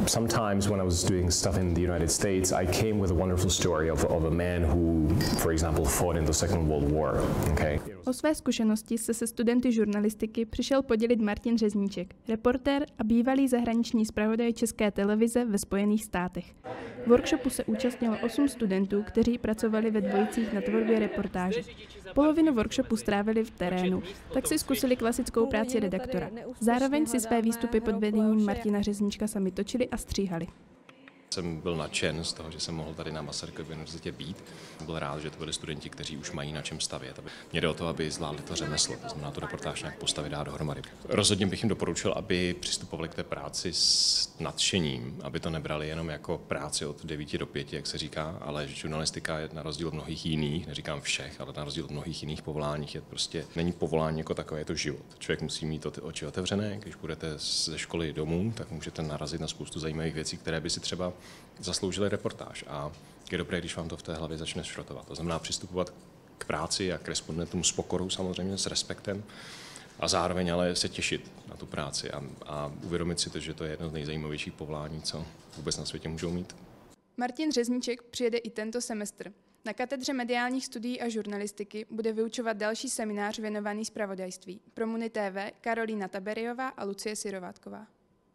sometimes when I was doing stuff in the United States, I came with a wonderful story of a man who, for example, fought in the Second World War. Okay? O své zkušenosti se studenty žurnalistiky přišel podělit Martin Řezníček, reportér a bývalý zahraniční zpravodaj České televize ve Spojených státech. Workshopu se účastnilo 8 studentů, kteří pracovali ve dvojicích na tvorbě reportáže. Polovinu workshopu strávili v terénu, tak si zkusili klasickou práci redaktora. Zároveň si své výstupy pod vedením Martina Řezníčka sami točili a stříhali. Jsem byl nadšen z toho, že jsem mohl tady na Masarykově univerzitě být. Byl rád, že to byli studenti, kteří už mají na čem stavět. Mně jde o to, aby zvládli to řemeslo, to znamená tu reportáž nějak postavit, dát dohromady. Rozhodně bych jim doporučil, aby přistupovali k té práci s nadšením, aby to nebrali jenom jako práci od 9 do 5, jak se říká, ale žurnalistika je na rozdíl od mnohých jiných, neříkám všech, ale na rozdíl od mnohých jiných povolání, je prostě není povolání jako takové, je to život. Člověk musí mít ty oči otevřené, když budete ze školy domů, tak můžete narazit na spoustu zajímavých věcí, které by si třeba zasloužili reportáž a je dobré, když vám to v té hlavě začne šrotovat. To znamená přistupovat k práci a k respondentům s pokorou samozřejmě, s respektem a zároveň ale se těšit na tu práci a uvědomit si to, že to je jedno z nejzajímavějších povolání, co vůbec na světě můžou mít. Martin Řezníček přijede i tento semestr. Na katedře mediálních studií a žurnalistiky bude vyučovat další seminář věnovaný zpravodajství. Pro Muni TV Karolína Taberiová a Lucie Syrovátková.